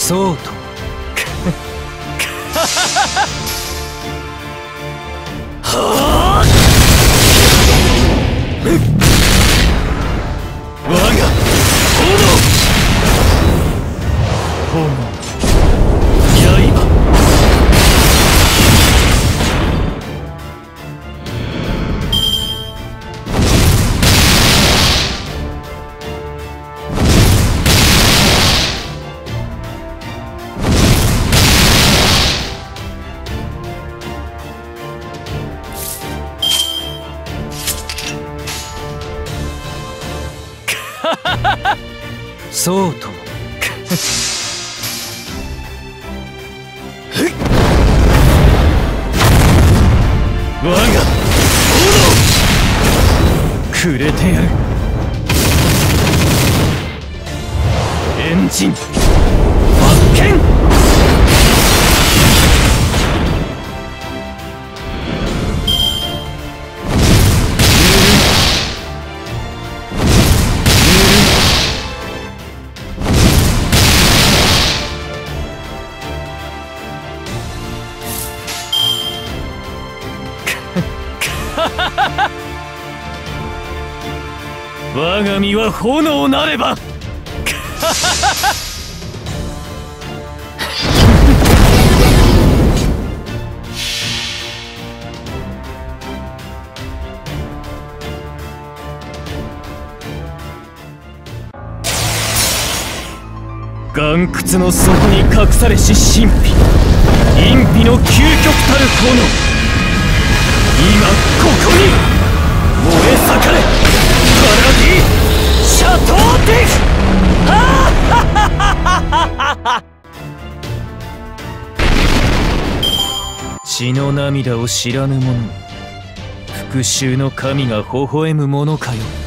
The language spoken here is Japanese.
そうとはあ、我が炎刃そうとも我が炎くれてやる。エンジン発見。我が身は炎なれば岩窟の底に隠されし神秘、陰秘の究極たる炎、今ここに燃え盛れ、パラディ・シャトーティフ。血の涙を知らぬ者、復讐の神が微笑むものかよ。